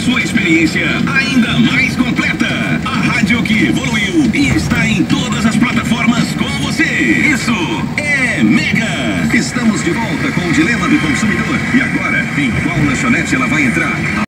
sua experiência ainda mais completa. A rádio que evoluiu e está em todas as plataformas com você. Isso é Mega. Estamos de volta com o Dilema do Consumidor. E agora, em qual lanchonete ela vai entrar?